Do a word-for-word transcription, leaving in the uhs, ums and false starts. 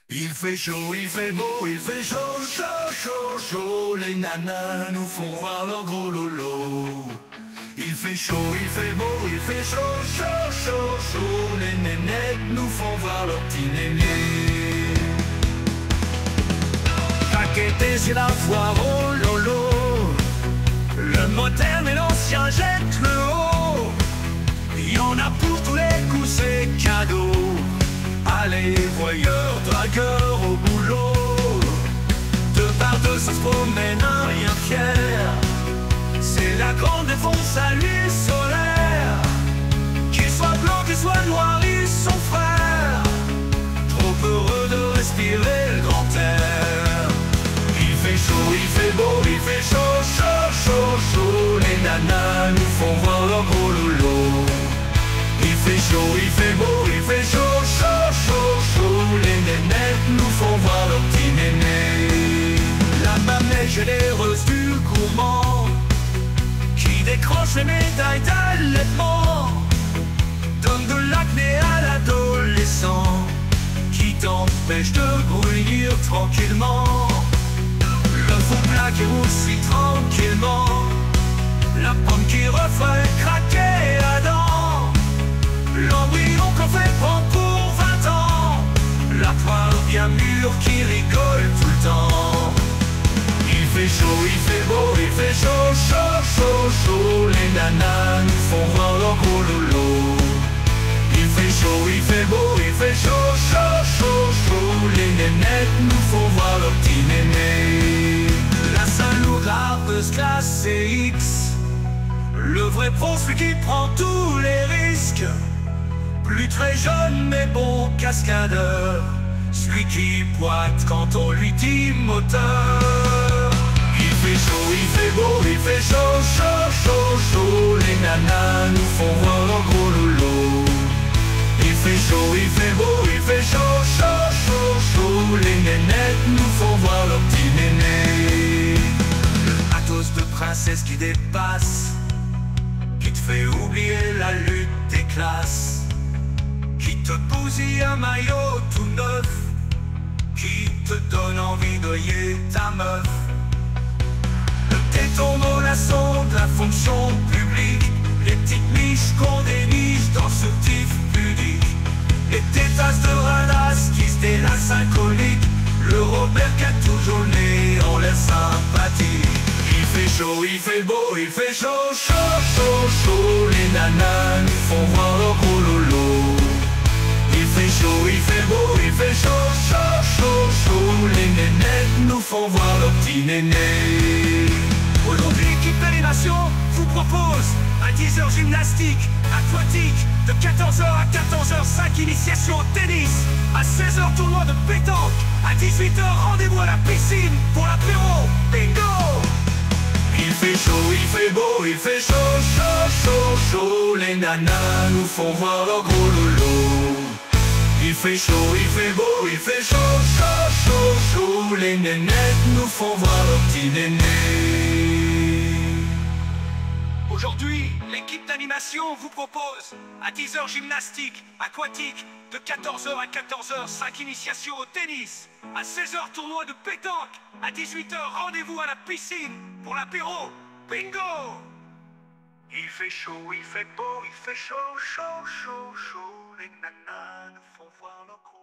Il fait chaud, il fait beau, il fait chaud, chaud, chaud, chaud. Les nanas nous font voir leur gros lolo. Il fait chaud, il fait beau, il fait chaud, chaud, chaud, chaud. Les nénettes nous font voir leur petit néné. Paqueté c'est la foire au lolo. Le moderne et l'ancien jettent le haut. Il y en a pour tous les coups, c'est cadeau. Allez, voyeurs, dragueurs au boulot. Deux par deux, ça se promène un rien fier. C'est la grande défense à l'huile solaire. Qu'ils soient blancs, qu'ils soient noirs, ils sont frères. Trop heureux de respirer le grand air. Il fait chaud, il fait beau, il fait chaud, chaud, chaud, chaud. Les nanas nous font voir leur gros loulou. Il fait chaud, il fait beau, il fait chaud, chaud, chaud, chaud. Les nénettes nous font voir leur petit néné. La mamelle généreuse du gourmand qui décroche les médailles d'allaitement, donne de l'acné à l'adolescent qui t'empêche de brunir tranquillement. Le faux plat qui roussit tranquillement, la pomme qui refait craquer à dents, l'embryon qu'on fait prendre pour vingt ans, la poire bien mûre qui rigole tout le temps. Il fait chaud, il fait beau, il fait chaud, chaud, chaud, chaud. Les nanas nous font voir leur gros lolo. Il fait chaud, il fait beau, il fait chaud, chaud, chaud, chaud. Les nénettes nous font voir leur petit néné. La Saint-Loup, rapeuse classe X, le vrai pro, celui qui prend tous les risques. Plus très jeune mais bon cascadeur, celui qui pointe quand on lui dit moteur. Il fait chaud, il fait beau, il fait chaud, chaud, chaud, chaud. Les nanas nous font voir leur gros loulou. Il fait chaud, il fait beau, il fait chaud, chaud, chaud, chaud. Les nénettes nous font voir leur petit néné. Le matos de princesse qui dépasse, qui te fait oublier la lutte des classes, qui te bousille un maillot tout neuf, qui te donne envie d'oyer ta meuf. Le téton mollasson de la fonction publique, les petites miches qu'on déniche dans ce tif pudique, les tétasses de radasse qui se délassent incoliques, le Robert qui a toujours le nez en l'air sympathique. Il fait chaud, il fait beau, il fait chaud, chaud, chaud, chaud. Les nanas nous font voir leur gros lolo. Il fait chaud, il fait beau, il fait chaud, chaud, chaud, chaud. Les nénettes nous font voir leur petit néné. Aujourd'hui, l'équipe d'animation vous propose à dix heures gymnastique aquatique, de quatorze heures à quatorze heures cinq initiation au tennis, à seize heures tournoi de pétanque, à dix-huit heures rendez-vous à la piscine pour l'apéro, bingo. Il fait chaud, il fait beau, il fait chaud, chaud, chaud, chaud. Les nanas nous font voir leur gros loulou. Il fait chaud, il fait beau, il fait chaud, chaud, chaud, chaud. Les nénettes nous font voir leur petit néné. Aujourd'hui, l'équipe d'animation vous propose à dix heures gymnastique aquatique, de quatorze heures à quatorze heures cinq initiation au tennis, à seize heures tournoi de pétanque, à dix-huit heures rendez-vous à la piscine pour l'apéro, bingo. Il fait chaud, il fait beau, il fait chaud, chaud, chaud, chaud. Les nanas nous font voir leur